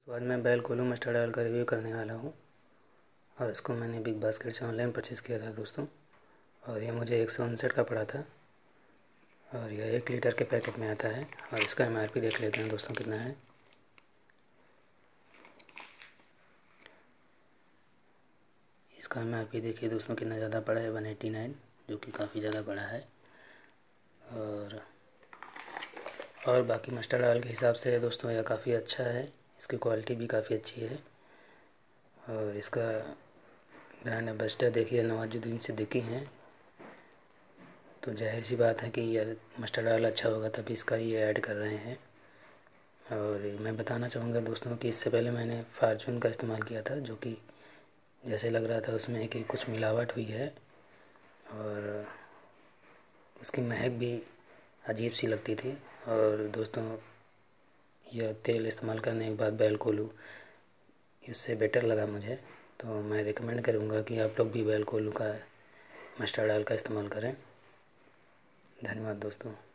तो आज मैं बेलकोलू मस्टर्ड ऑयल का रिव्यू करने वाला हूँ। और इसको मैंने बिग बास्केट से ऑनलाइन परचेज़ किया था दोस्तों। और यह मुझे 159 का पड़ा था। और यह 1 लीटर के पैकेट में आता है। और इसका MRP देख लेते हैं दोस्तों कितना है। इसका MRP देखिए दोस्तों कितना ज़्यादा पड़ा है, 189, जो कि काफ़ी ज़्यादा पड़ा है। और बाकी मस्टर्ड ऑयल के हिसाब से दोस्तों यह काफ़ी अच्छा है। इसकी क्वालिटी भी काफ़ी अच्छी है। और इसका ब्रांड एम्बेसडर देखिए नवाजुद्दीन सिद्दीकी हैं। तो जाहिर सी बात है कि यह मस्टर्ड ऑयल अच्छा होगा तभी इसका ये ऐड कर रहे हैं। और मैं बताना चाहूँगा दोस्तों कि इससे पहले मैंने फार्चून का इस्तेमाल किया था, जो कि जैसे लग रहा था उसमें कि कुछ मिलावट हुई है। और उसकी महक भी अजीब सी लगती थी। और दोस्तों यह तेल इस्तेमाल करने के बाद बेलकोलू इससे बेटर लगा मुझे। तो मैं रिकमेंड करूँगा कि आप लोग भी बेलकोलू का मस्टर्ड ऑयल का इस्तेमाल करें। धन्यवाद दोस्तों।